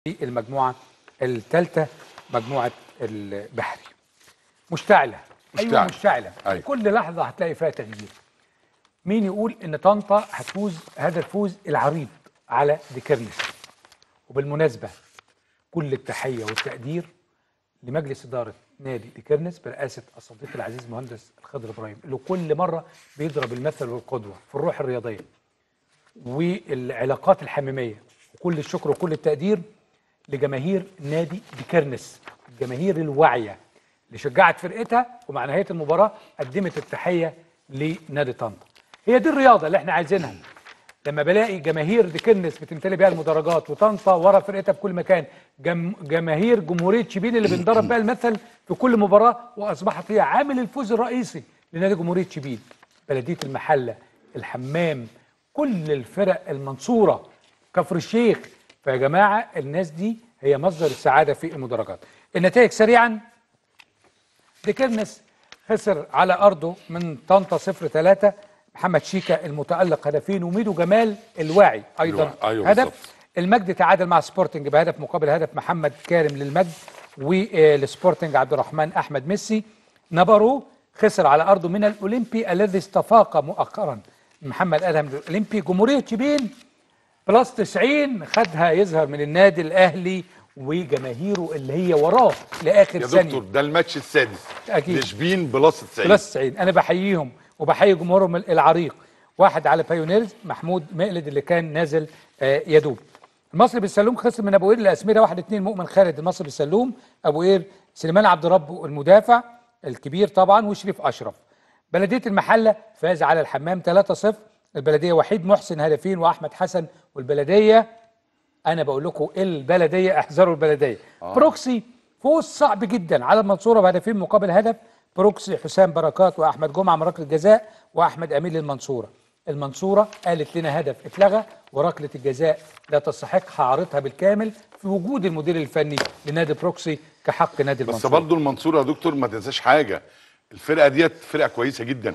في المجموعة الثالثة مجموعة البحري مشتعلة. أيوة مشتعلة. أيوة. كل لحظة هتلاقي فيها تغيير. مين يقول إن طنطا هتفوز هذا الفوز العريض على ديكيرنس؟ وبالمناسبة كل التحية والتقدير لمجلس إدارة نادي ديكيرنس برئاسة الصديق العزيز مهندس الخضر إبراهيم اللي كل مرة بيضرب المثل والقدوة في الروح الرياضية والعلاقات الحميمية. وكل الشكر وكل التقدير لجماهير نادي ديكيرنس، الجماهير الواعية اللي شجعت فرقتها ومع نهاية المباراة قدمت التحية لنادي طنطا. هي دي الرياضة اللي احنا عايزينها. لما بلاقي جماهير ديكيرنس بتمتلي بيها المدرجات وطنطا ورا فرقتها في كل مكان، جماهير جمهورية شبين اللي بنضرب بها المثل في كل مباراة وأصبحت هي عامل الفوز الرئيسي لنادي جمهورية شبين، بلدية المحلة، الحمام، كل الفرق، المنصورة، كفر الشيخ. فيا جماعة الناس دي هي مصدر السعادة في المدرجات. النتائج سريعا: ديكيرنس خسر على أرضه من طنطا 0-3، محمد شيكا المتألق هدفين وميدو جمال الواعي أيضا هدف. بالزبط. المجد تعادل مع سبورتنج بهدف مقابل هدف، محمد كارم للمجد والسبورتنج عبد الرحمن أحمد ميسي. نبارو خسر على أرضه من الأولمبي الذي استفاق مؤخرا، محمد أدهم للأولمبي. جمهورية شبين بلس 90 خدها يظهر من النادي الأهلي وجماهيره اللي هي وراه لآخر ثانية. يا دكتور ده الماتش السادس أكيد شبين بلس 90. بلس 90 أنا بحييهم وبحيي جمهورهم العريق. واحد على بايونيرز محمود مقلد اللي كان نازل يدوب. المصري بالسلوم خسر من ابو قير الاسميره 1-2، مؤمن خالد المصري بالسلوم، ابو قير سليمان عبد ربه المدافع الكبير طبعا وشريف اشرف. بلديه المحله فاز على الحمام 3-0، البلديه وحيد محسن هدفين واحمد حسن. والبلديه انا بقول لكم البلديه احذروا البلديه. بروكسي فوز صعب جدا على المنصوره بهدفين مقابل هدف، بروكسي حسام بركات واحمد جمعه من ركله الجزاء واحمد امين للمنصوره. المنصوره قالت لنا هدف اتلغى وركله الجزاء لا تستحق، هعرضها بالكامل في وجود المدير الفني لنادي بروكسي كحق نادي المنصوره. بس برضه المنصوره يا دكتور ما تنساش حاجه، الفرقه ديت فرقه كويسه جدا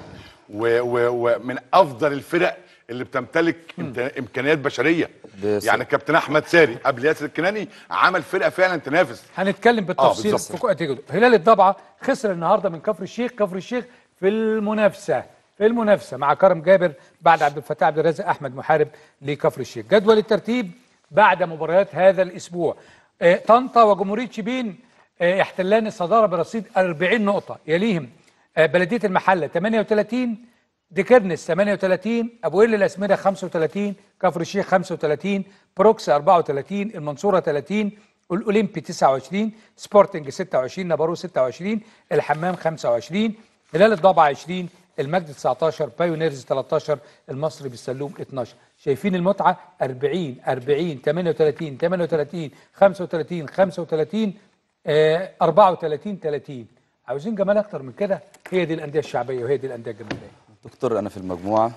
ومن افضل الفرق اللي بتمتلك امكانيات بشريه. يعني كابتن احمد ساري قبل ياسر الكناني عمل فرقه فعلا تنافس. هنتكلم بالتفصيل في كوكو. هلال الضبعه خسر النهارده من كفر الشيخ، كفر الشيخ في المنافسه مع كرم جابر بعد عبد الفتاح عبد الرازق احمد محارب لكفر الشيخ. جدول الترتيب بعد مباريات هذا الاسبوع: طنطا وجمهوريه شبين يحتلان الصداره برصيد 40 نقطه، يليهم بلديه المحله 38، ديكيرنس 38، ابو قير الاسمده 35، كفر الشيخ 35، بروكس 34، المنصوره 30، الاولمبي 29، سبورتنج 26، نبارو 26، الحمام 25، هلال الضبعه 20، المجد 19، بايونيرز 13، المصري بالسلوم 12. شايفين المتعه؟ 40 40 38 38 35 35 34 30. عاوزين جمال اكتر من كده؟ هي دي الانديه الشعبيه وهي دي الانديه الجماهيريه. دكتور انا في المجموعه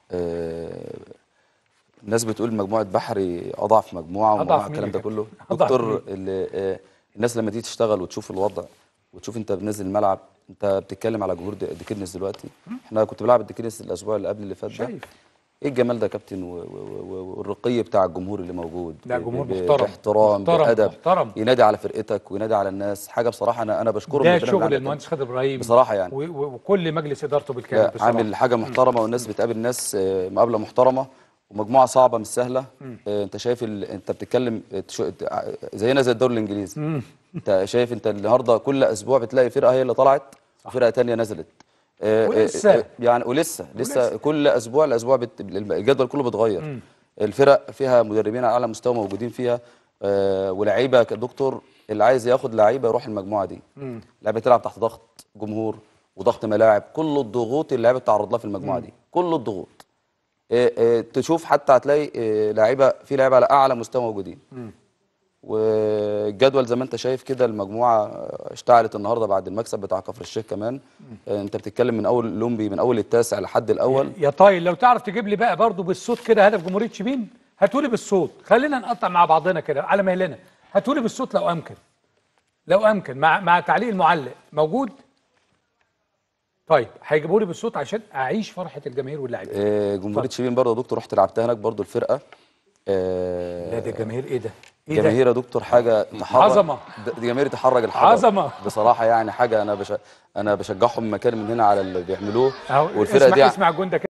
الناس بتقول مجموعه بحري اضعف مجموعه الكلام ده كله. دكتور الناس لما تيجي تشتغل وتشوف الوضع وتشوف انت بنزل الملعب، انت بتتكلم على جمهور ديكيرنس دلوقتي. احنا كنت بلعب الديكيرنس الاسبوع اللي قبل اللي فات ده. ايه الجمال ده يا كابتن والرقي بتاع الجمهور اللي موجود. لا جمهور محترم باحترام بادب، ينادي على فرقتك وينادي على الناس. حاجه بصراحه انا بشكره ده شغل المهندس خضر ابراهيم بصراحه يعني وكل مجلس ادارته بالكامل بصراحه. عامل حاجه محترمه والناس بتقابل ناس مقابله محترمه ومجموعه صعبه مش سهله. انت شايف انت بتتكلم زينا زي الدوري الانجليزي. انت شايف انت النهارده كل اسبوع بتلاقي فرقه هي اللي طلعت وفرقه ثانيه نزلت. ولسه يعني ولسه كل اسبوع الجدول كله بيتغير. الفرق فيها مدربين على اعلى مستوى موجودين فيها ولاعيبه. دكتور اللي عايز ياخد لعيبه يروح المجموعه دي. لعيبه تلعب تحت ضغط جمهور وضغط ملاعب، كل الضغوط اللي اللعيبه بتتعرض لها في المجموعه دي، كل الضغوط. تشوف حتى هتلاقي لعيبه على اعلى مستوى موجودين. والجدول زي ما انت شايف كده المجموعه اشتعلت النهارده بعد المكسب بتاع كفر الشيخ كمان. انت بتتكلم من اول الاولمبي من اول التاسع لحد الاول. يا طايل لو تعرف تجيب لي بقى برضو بالصوت كده هدف جمهوريه شبين، هاتولي بالصوت، خلينا نقطع مع بعضنا كده على مهلنا، هاتولي بالصوت لو امكن مع تعليق المعلق موجود. طيب هيجيبوا لي بالصوت عشان اعيش فرحه الجماهير واللاعبين. جمهوريه شبين برضه يا دكتور رحت لعبتها هناك برضه الفرقه. لا ده الجماهير ايه ده؟ إيه ده؟ جماهير يا دكتور حاجه تحرك، عظمه، دي جماهير تحرك الحجر عظمه بصراحه، يعني حاجه انا بشجعهم من مكان من هنا على اللي بيعملوه. والفرقه دي اسمع الجون ده